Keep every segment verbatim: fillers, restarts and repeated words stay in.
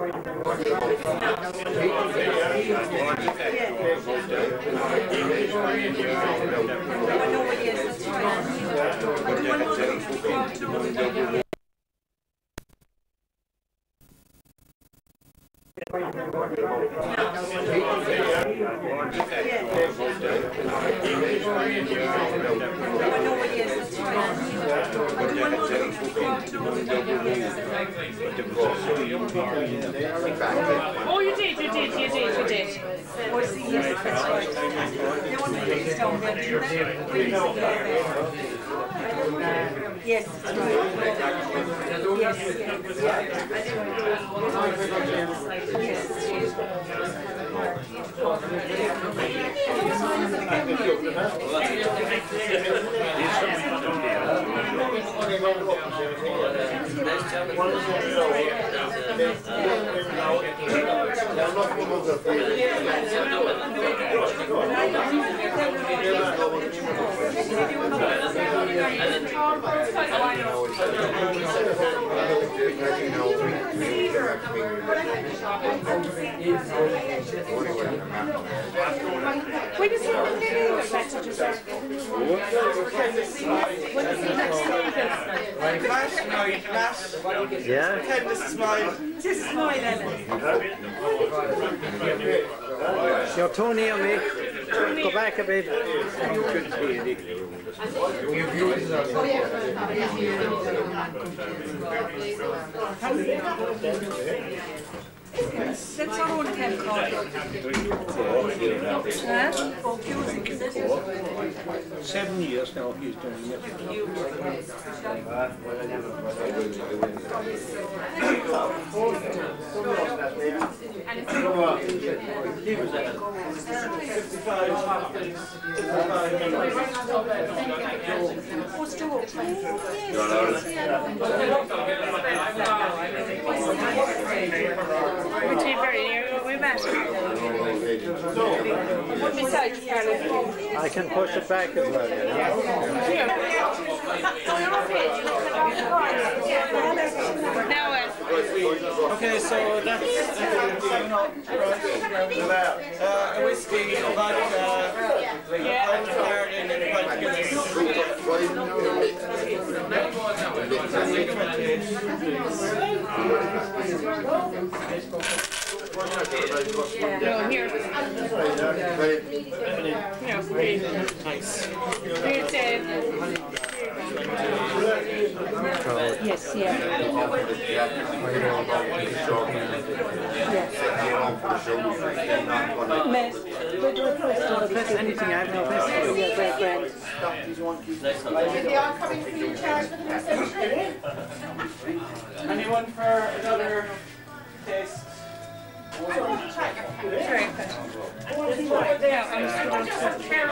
Oh, you did, you did, you did, you did. Yes, that's right. Yes, when is he going to leave us? When is he next leave us? Yeah? Pretend this is mine. This is mine, Ellen. So Tony and me, go back a bit. That's our own pen card. Huh? Seven years now he's doing it. We're too very near what we met. Besides, I can push it back as well. Now it. Okay, so that's uh, a whiskey, vodka, Yeah. pint of Marian, and a pint of Guinness. No, here. No, please. Nice. Here's it. Yes, yeah. Mess. Press anything, I have no press. Yeah, great, great. Anyone for another taste? Sorry. Yeah, I'm just going to...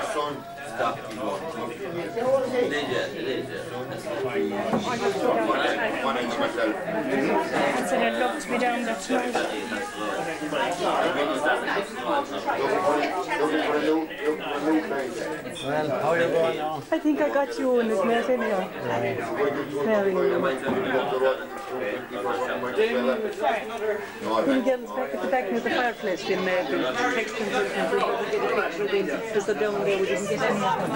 I said I'd love to be down there tonight. Well, how are you going now? I think I got you in this mess anyhow. Very good. Can you get us back at the back of the fireplace? We made the texture and just the down there, we didn't get any of them.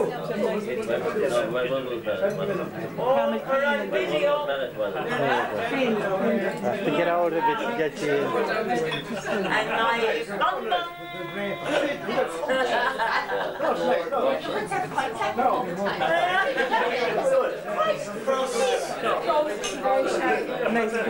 To get out of it to get you in. Amazing.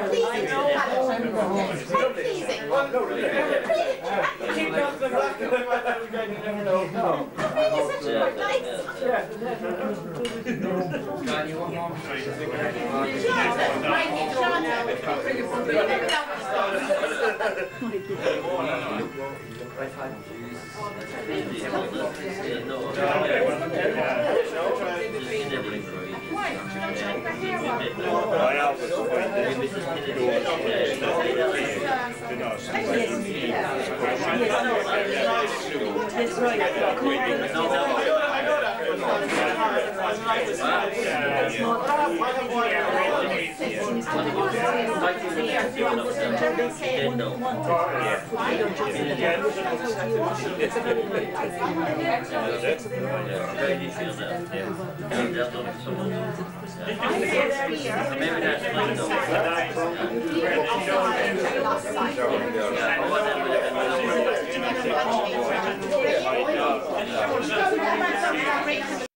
That's right. It's not Yeah.